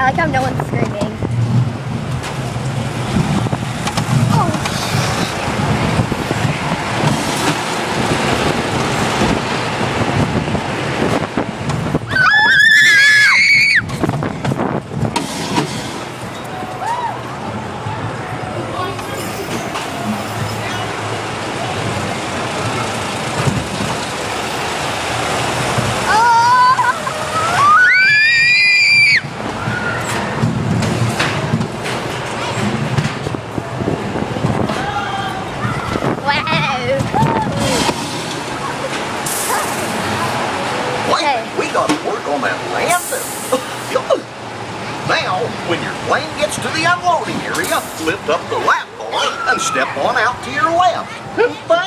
I like how no one's screaming. We gotta work on that landing. Now, when your plane gets to the unloading area, lift up the lap bar and step on out to your left.